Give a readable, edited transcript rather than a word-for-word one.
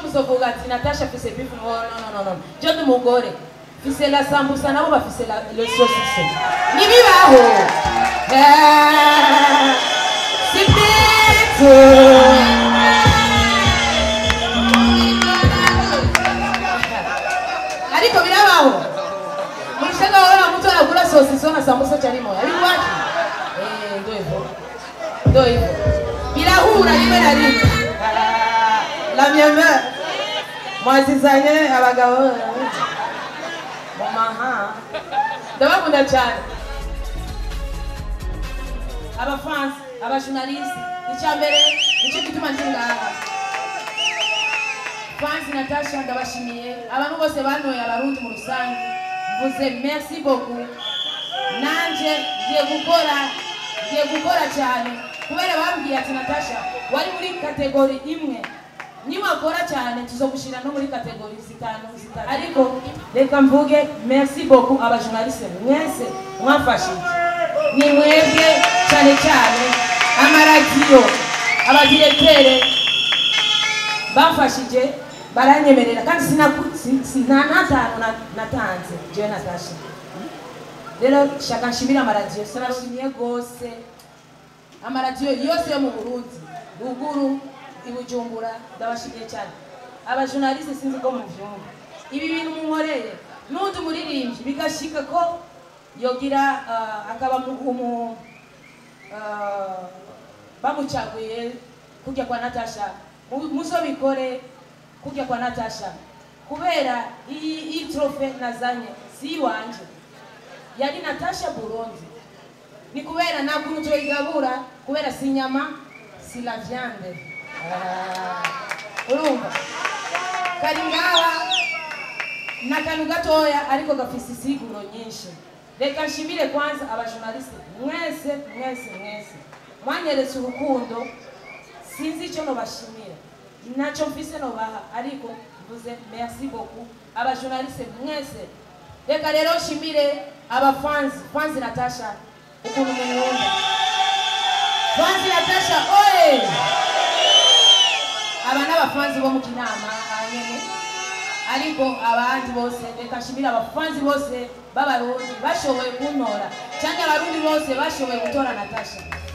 uzovuga ati Natasha fise beef no. Je ndi mugore. Fise la sambusa nabo bafise le saucisse. Nibibaho. Sipito. Ariko birabaho. Mushaka wala mtu anakula saucisse na sambusa chali moja. Ari wapi? Ndio hivyo. Birahura rimwe na rimwe. La mienne. Mwazizanye abagabo. Mama. Ndabakunda cyane. Abafans, abajournaliste, icyambere nicyo gituma ndingaha. Fans Natasha ndabashimiye. Abantu bose banoye abarundi mu rusange. Mvuze merci beaucoup. Nanje ngiye gukora cyane. Kubera bambwiye ati Natasha wari muri kategori imwe. Niwakora cyane tuzogushira no muri kategori zitanu. Ariko reka mvuge merci beaucoup abajournaliste mwese mwafashije. Ni mwebwe cyane amaradiyo abadirektere bafashije baranyemerera kandi sinanatano natanze je Natasha. Rero shaka nshimira amaradiyo sarashimiye gose amaradiyo yose yo mu Burundi ruguru ibujumbura ndabashimiye cyane abajournaliste sinzi ko muvyumva ibi bintu munkoreye n'undi muririmbyi bigashika ko yogira akaba bamucaguye kujya kwa Natasha muzobikore kujya kwa Natasha kubera iyi trofe nazanye si wanje yari Natasha Burundi ni kubera nakuntu igabura kubera si nyama si la viande urumva kari ngaha n'akantu gatoya ariko gafise isiguro nyinshi. Reka nshimire kwanza abajournaliste mwese mwanyeretse urukundo sinzi icyo nobashimira naco mfise nobaha ariko mvuze merci beaucoup abajournaliste mwese. Reka rero nshimire abafans Natasha ukuntu munkunda fans Natasha oye aba n'abafanzi bo mu Kinama nyene ariko abandi bose reka nshimira abafanzi bose b'abarundi bashoboye kuntora cyangwa abarundi bose bashoboye gutora Natasha.